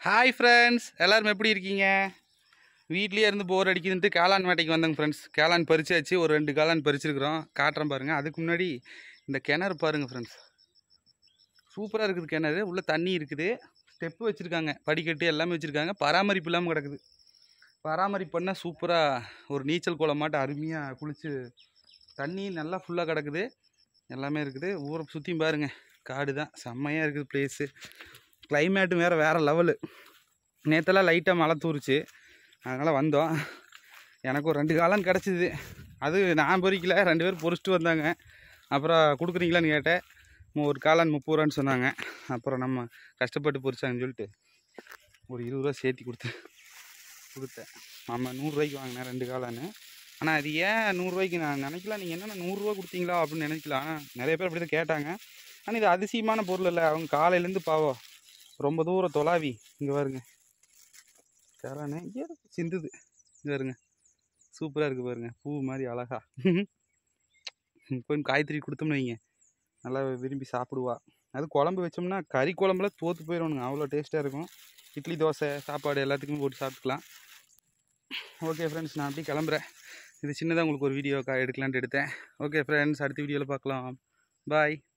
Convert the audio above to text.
Hi friends, எல்லோரும் எப்படி இருக்கீங்க? வீட்லேயே இருந்து போர் அடிக்குதுன்ட்டு காளான் வேட்டைக்கு வந்தேங்க ஃப்ரெண்ட்ஸ். காளான் பறிச்சாச்சு, ஒரு 2 காளான் பறிச்சிருக்கிறோம். காட்டுறேன் பாருங்கள். அதுக்கு முன்னாடி இந்த கிணறு பாருங்கள் ஃப்ரெண்ட்ஸ். சூப்பராக இருக்குது கிணறு. உள்ளே தண்ணி இருக்குது, ஸ்டெப்பு வச்சுருக்காங்க, படிக்கட்டு எல்லாமே வச்சுருக்காங்க. பராமரிப்பு இல்லாமல் கிடக்குது. பராமரிப்பு பண்ணால் சூப்பராக ஒரு நீச்சல் குளம் மாட்ட அருமையாக குளித்து தண்ணி நல்லா ஃபுல்லாக கிடக்குது. எல்லாமே இருக்குது. ஊரை சுற்றியும் பாருங்கள், காடு தான். செம்மையாக இருக்குது ப்ளேஸு. கிளைமேட்டு வேறு லெவலு. நேற்றெல்லாம் லைட்டாக மழை தூரிச்சு, அதனால் வந்தோம். எனக்கு ஒரு 2 காளான் கிடச்சிது. அது நான் பொறிக்கல, 2 பேர் பொறிச்சிட்டு வந்தாங்க. அப்புறம் கொடுக்குறீங்களான்னு கேட்டேன். ஒரு காளான் 30 ரூபான்னு சொன்னாங்க. அப்புறம் நம்ம கஷ்டப்பட்டு பொறிச்சாங்கன்னு சொல்லிட்டு ஒரு 20 ரூபா சேர்த்தி கொடுத்தேன். நம்ம 100 ரூபாய்க்கு வாங்கினேன் 2 காளான். ஆனால் அது ஏன் 100 ரூபாய்க்கு நான் நினைக்கலாம். நீங்கள் என்னென்ன 100 ரூபா கொடுத்தீங்களா அப்படின்னு நினைக்கலாம். நிறைய பேர் அப்படி தான் கேட்டாங்க. ஆனால் இது அதிசயமான பொருள் இல்லை. அவங்க காலையிலேருந்து பாவம் ரொம்ப தூரம் தொலாவி இங்கே பாருங்க காளானே சிந்துது. இங்கே பாருங்க, சூப்பராக இருக்குது பாருங்க, பூ மாதிரி அழகா. போய் காய்கறி கொடுத்தோம்னு வைங்க, நல்லா விரும்பி சாப்பிடுவா. அது குழம்பு வச்சோம்னா கறி குழம்புல தோற்று போயிடணுங்க, அவ்வளோ டேஸ்ட்டாக இருக்கும். இட்லி தோசை சாப்பாடு எல்லாத்துக்குமே போட்டு சாப்பிட்டுக்கலாம். ஓகே ஃப்ரெண்ட்ஸ், நான் அப்படியே கிளம்புறேன். இது சின்னதாக உங்களுக்கு ஒரு வீடியோ எடுக்கலான்ட்டு எடுத்தேன். ஓகே ஃப்ரெண்ட்ஸ், அடுத்த வீடியோவில் பார்க்கலாம். பாய்.